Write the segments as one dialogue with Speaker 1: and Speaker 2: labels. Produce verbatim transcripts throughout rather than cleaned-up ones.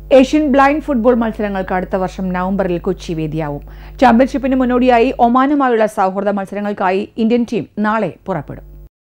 Speaker 1: Asian blind football മത്സരങ്ങൾക്ക് അടുത്ത വർഷം നവംബറിൽ കൊച്ചി വേദിയാവും. ചാമ്പ്യൻഷിപ്പിന് മുന്നോടിയായി ഒമാനുമായുള്ള സൗഹൃദ മത്സരങ്ങൾക്കായി ഇന്ത്യൻ ടീം നാളെ പുറപ്പെടും.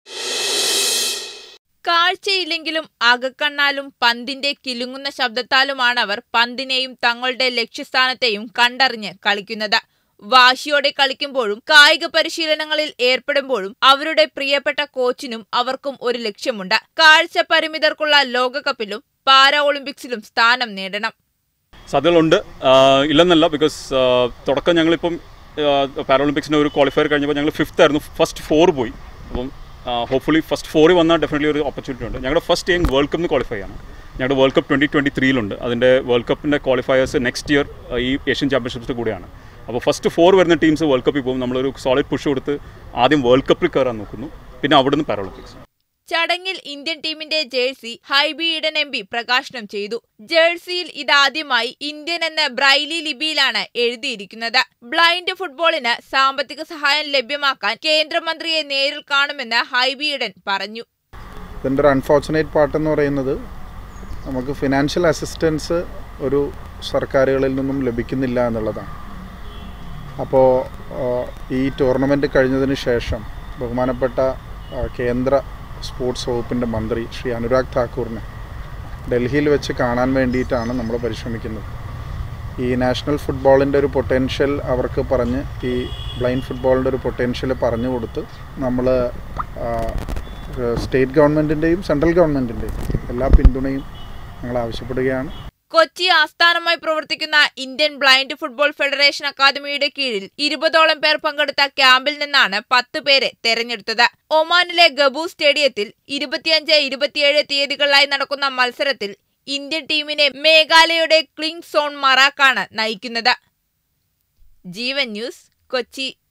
Speaker 2: കാഴ്ചയില്ലെങ്കിലും അകക്കണ്ണാലും പന്തിന്റെ കിലുങ്ങുന്ന ശബ്ദത്താലുമാണ് അവർ പന്തിനെയും തങ്ങളുടെ ലക്ഷ്യസ്ഥാനത്തെയും കണ്ടറിഞ്ഞ് കളിക്കുന്നത്. വാശിയോടെ കളിക്കുമ്പോഴും കായിക പരിശീലനങ്ങളിൽ ഏർപ്പെടുമ്പോഴും അവരുടെ പ്രിയപ്പെട്ട കോച്ചിനും അവർക്കും ഒരു ലക്ഷ്യമുണ്ട്. കാഴ്ച പരിമിതർക്കുള്ള ലോകകപ്പിലും പാരാ ഒളിമ്പിക്സിലും സ്ഥാനം നേടണം.
Speaker 3: സാധ്യതകളുണ്ട്, ഇല്ലെന്നല്ല. ബിക്കോസ് തുടക്കം ഞങ്ങളിപ്പം പാരാഒളിമ്പിക്സിൻ്റെ ഒരു ക്വാളിഫയർ കഴിഞ്ഞപ്പോൾ ഞങ്ങൾ ഫിഫ്ത്ത് ആയിരുന്നു. ഫസ്റ്റ് ഫോർ പോയി. അപ്പം ഹോപ്പ്ഫുള്ളി ഫസ്റ്റ് ഫോറിൽ വന്നാൽ ഡെഫിനറ്റ്ലി ഒരു ഓപ്പർച്യൂണിറ്റി ഉണ്ട്. ഞങ്ങളുടെ ഫസ്റ്റ് എയിം വേൾഡ് കപ്പിന് ക്വാളിഫൈ ആണ്. ഞങ്ങളുടെ വേൾഡ് കപ്പ് ട്വൻറ്റി ട്വൻറ്റി ത്രീയിലുണ്ട്. അതിൻ്റെ വേൾഡ് കപ്പിൻ്റെ ക്വാളിഫയേഴ്സ് നെക്സ്റ്റ് ഇയർ ഈ ഏഷ്യൻ ചാമ്പ്യൻഷിപ്സ് കൂടിയാണ്. അപ്പോൾ ഫസ്റ്റ് ഫോർ വരുന്ന ടീംസ് വേൾഡ് കപ്പിൽ പോകും. നമ്മളൊരു സോളിഡ് പുഷ് കൊടുത്ത് ആദ്യം വേൾഡ് കപ്പിൽ കയറാൻ നോക്കുന്നു, പിന്നെ അവിടുന്ന് പാരാഒളിമ്പിക്സ്.
Speaker 2: ചടങ്ങിൽ ഇന്ത്യൻ ടീമിന്റെ jersey Hibi Eden M P പ്രകാശനം ചെയ്തു. ജേഴ്സിയിൽ ഇതാദ്യമായി ഇന്ത്യൻ എന്ന ബ്രൈലി ലിപിയിലാണ് എഴുതിയിരിക്കുന്നത്. ബ്ലൈൻഡ് ഫുട്ബോളിന് സാമ്പത്തിക സഹായം ലഭ്യമാക്കാൻ കേന്ദ്രമന്ത്രിയെ നേരിൽ കാണുമെന്ന് ഹൈബി ഈഡൻ പറഞ്ഞു.
Speaker 4: ഇതിൻ്റെ ഒരു അൺഫോർച്ചുനേറ്റ് പാർട്ട് എന്ന് പറയുന്നത് നമുക്ക് ഫിനാൻഷ്യൽ അസിസ്റ്റൻസ് ഒരു സർക്കാരുകളിൽ നിന്നും ലഭിക്കുന്നില്ല എന്നുള്ളതാണ്. അപ്പോൾ ഈ ടൂർണമെൻറ്റ് കഴിഞ്ഞതിന് ശേഷം ബഹുമാനപ്പെട്ട കേന്ദ്ര സ്പോർട്സ് വകുപ്പിൻ്റെ മന്ത്രി ശ്രീ അനുരാഗ് താക്കൂറിനെ ഡൽഹിയിൽ വെച്ച് കാണാൻ വേണ്ടിയിട്ടാണ് നമ്മൾ പരിശ്രമിക്കുന്നത്. ഈ നാഷണൽ ഫുട്ബോളിൻ്റെ ഒരു പൊട്ടൻഷ്യൽ അവർക്ക് പറഞ്ഞ്, ഈ ബ്ലൈൻഡ് ഫുട്ബോളിൻ്റെ ഒരു പൊട്ടൻഷ്യൽ പറഞ്ഞു കൊടുത്ത് നമ്മൾ സ്റ്റേറ്റ് ഗവൺമെൻറ്റിൻ്റെയും സെൻട്രൽ ഗവൺമെൻറ്റിൻ്റെയും എല്ലാ പിന്തുണയും ഞങ്ങൾ ആവശ്യപ്പെടുകയാണ്.
Speaker 2: കൊച്ചി ആസ്ഥാനമായി പ്രവർത്തിക്കുന്ന ഇന്ത്യൻ ബ്ലൈൻഡ് ഫുട്ബോൾ ഫെഡറേഷൻ അക്കാദമിയുടെ കീഴിൽ ഇരുപതോളം പേർ പങ്കെടുത്ത ക്യാമ്പിൽ നിന്നാണ് പത്ത് പേരെ തെരഞ്ഞെടുത്തത്. ഒമാനിലെ ഗബു സ്റ്റേഡിയത്തിൽ ഇരുപത്തിയഞ്ച് ഇരുപത്തിയേഴ് തീയതികളിലായി നടക്കുന്ന മത്സരത്തിൽ ഇന്ത്യൻ ടീമിനെ മേഘാലയയുടെ ക്ലിങ് സോൺ മറാക്കാണ് നയിക്കുന്നത്. ജീവൻ ന്യൂസ്, കൊച്ചി.